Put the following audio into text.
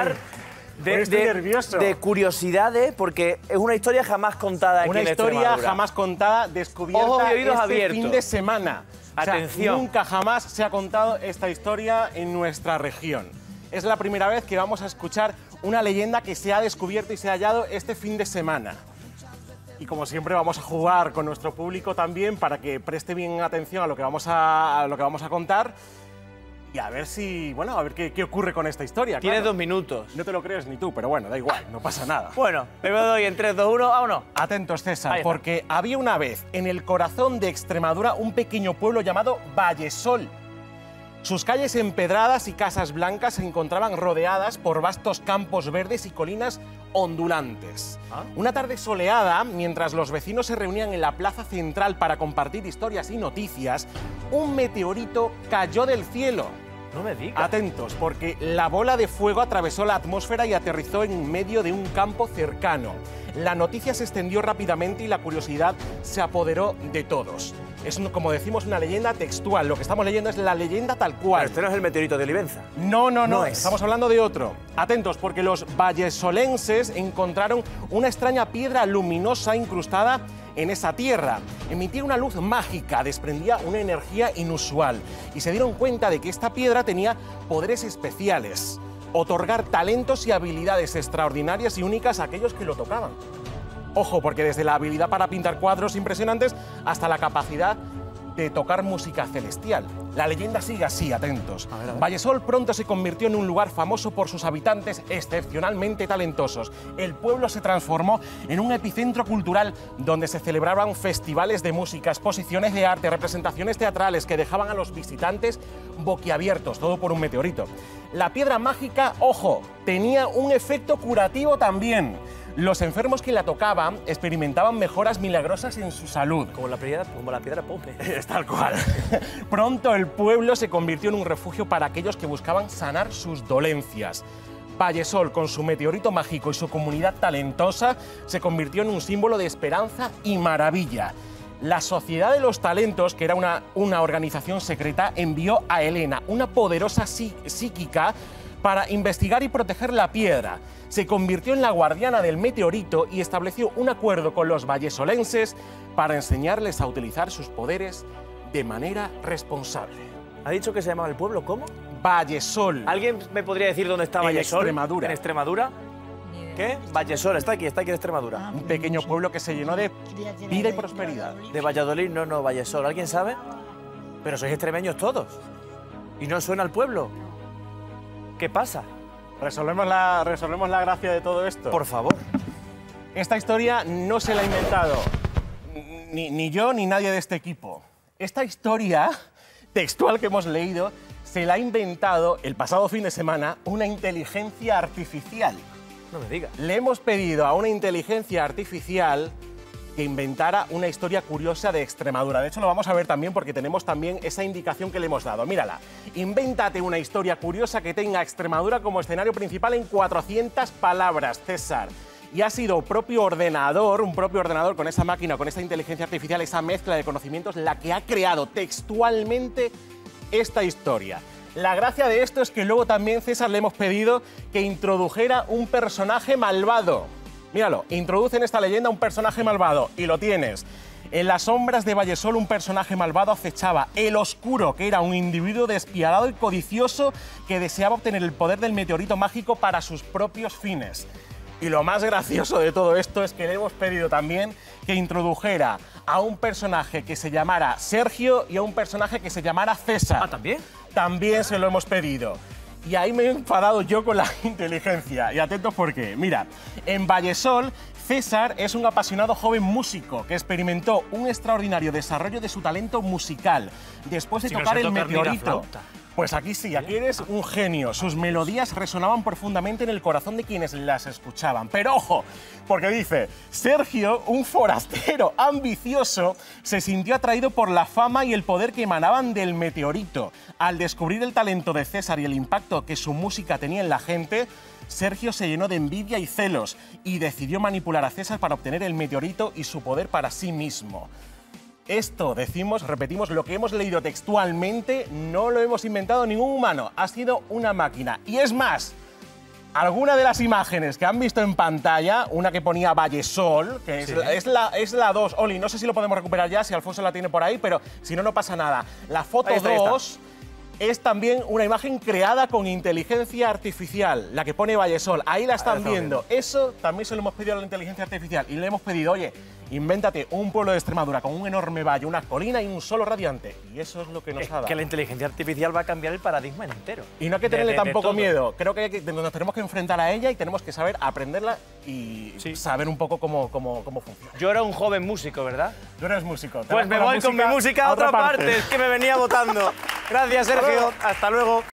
llenar de curiosidades, porque es una historia jamás contada aquí en Extremadura. Una historia jamás contada, descubierta Ojos y oídos este abiertos. fin de semana. Atención. O sea, nunca jamás se ha contado esta historia en nuestra región. Es la primera vez que vamos a escuchar una leyenda que se ha descubierto y se ha hallado este fin de semana. Y como siempre vamos a jugar con nuestro público también para que preste bien atención a lo que vamos a contar y a ver si, bueno, a ver qué ocurre con esta historia. Tienes claro. 2 minutos. No te lo crees ni tú, pero bueno, da igual, no pasa nada. Bueno, me doy en 3, 2, 1, vámonos. Atentos, César, porque había una vez en el corazón de Extremadura un pequeño pueblo llamado Vallesol. Sus calles empedradas y casas blancas se encontraban rodeadas por vastos campos verdes y colinas ondulantes. Una tarde soleada, mientras los vecinos se reunían en la plaza central para compartir historias y noticias, un meteorito cayó del cielo. No me digas. Atentos, porque la bola de fuego atravesó la atmósfera y aterrizó en medio de un campo cercano. La noticia se extendió rápidamente y la curiosidad se apoderó de todos. Es, como decimos, una leyenda textual. Lo que estamos leyendo es la leyenda tal cual. Pero este no es el meteorito de Olivenza. No es. Estamos hablando de otro. Atentos, porque los vallesolenses encontraron una extraña piedra luminosa incrustada en esa tierra. Emitía una luz mágica, desprendía una energía inusual y se dieron cuenta de que esta piedra tenía poderes especiales, otorgar talentos y habilidades extraordinarias y únicas a aquellos que lo tocaban. Ojo, porque desde la habilidad para pintar cuadros impresionantes hasta la capacidad de tocar música celestial. La leyenda sigue así, atentos. A ver. Vallesol pronto se convirtió en un lugar famoso por sus habitantes excepcionalmente talentosos. El pueblo se transformó en un epicentro cultural donde se celebraban festivales de música, exposiciones de arte, representaciones teatrales que dejaban a los visitantes boquiabiertos, todo por un meteorito. La piedra mágica, ojo, tenía un efecto curativo también. Los enfermos que la tocaban experimentaban mejoras milagrosas en su salud. Como la piedra Pope. Es tal cual. Pronto el pueblo se convirtió en un refugio para aquellos que buscaban sanar sus dolencias. Vallesol, con su meteorito mágico y su comunidad talentosa, se convirtió en un símbolo de esperanza y maravilla. La Sociedad de los Talentos, que era una organización secreta, envió a Helena, una poderosa psíquica, para investigar y proteger la piedra. Se convirtió en la guardiana del meteorito y estableció un acuerdo con los vallesolenses para enseñarles a utilizar sus poderes de manera responsable. ¿Ha dicho que se llamaba el pueblo? ¿Cómo? Vallesol. ¿Alguien me podría decir dónde está Vallesol? Extremadura. ¿En Extremadura? ¿Qué? Vallesol, está aquí en Extremadura. Un pequeño pueblo que se llenó de vida y prosperidad. De Valladolid, no, Vallesol. ¿Alguien sabe? Pero sois extremeños todos. ¿Y no suena al pueblo? ¿Qué pasa? Resolvemos la gracia de todo esto. Por favor. Esta historia no se la ha inventado ni yo ni nadie de este equipo. Esta historia textual que hemos leído se la ha inventado el pasado fin de semana una inteligencia artificial. No me digas. Le hemos pedido a una inteligencia artificial que inventara una historia curiosa de Extremadura. De hecho, lo vamos a ver también porque tenemos también esa indicación que le hemos dado. Mírala. Invéntate una historia curiosa que tenga Extremadura como escenario principal en 400 palabras, César. Y ha sido un propio ordenador con esa máquina, con esa inteligencia artificial, esa mezcla de conocimientos, la que ha creado textualmente esta historia. La gracia de esto es que luego también, César, le hemos pedido que introdujera un personaje malvado. Míralo, introduce en esta leyenda un personaje malvado, y lo tienes. En las sombras de Vallesol un personaje malvado acechaba, el Oscuro, que era un individuo despiadado y codicioso que deseaba obtener el poder del meteorito mágico para sus propios fines. Y lo más gracioso de todo esto es que le hemos pedido también que introdujera a un personaje que se llamara Sergio y a un personaje que se llamara César. ¿Ah, también? También se lo hemos pedido. Y ahí me he enfadado yo con la inteligencia. Y atentos porque, mira, en Vallesol, César es un apasionado joven músico que experimentó un extraordinario desarrollo de su talento musical después de tocar el meteorito. Pues aquí sí, aquí eres un genio. Sus melodías resonaban profundamente en el corazón de quienes las escuchaban. Pero ojo, porque dice, Sergio, un forastero ambicioso, se sintió atraído por la fama y el poder que emanaban del meteorito. Al descubrir el talento de César y el impacto que su música tenía en la gente, Sergio se llenó de envidia y celos y decidió manipular a César para obtener el meteorito y su poder para sí mismo. Esto, repetimos, lo que hemos leído textualmente no lo hemos inventado ningún humano, ha sido una máquina. Y es más, alguna de las imágenes que han visto en pantalla, una que ponía Vallesol, que es la 2. Oli, no sé si lo podemos recuperar ya, si Alfonso la tiene por ahí, pero si no, no pasa nada. La foto 2 es también una imagen creada con inteligencia artificial, la que pone Vallesol. Ahí la están viendo. Eso también se lo hemos pedido a la inteligencia artificial y le hemos pedido, oye, invéntate un pueblo de Extremadura con un enorme valle, una colina y un solo radiante. Y eso es lo que nos ha dado. Que la inteligencia artificial va a cambiar el paradigma entero. Y no hay que tenerle tampoco miedo. Creo que nos tenemos que enfrentar a ella y tenemos que saber aprenderla y saber un poco cómo funciona. Yo era un joven músico, ¿verdad? Tú eres músico. Pues me voy con mi música a otra parte, es que me venía votando. Gracias, Sergio. Hasta luego.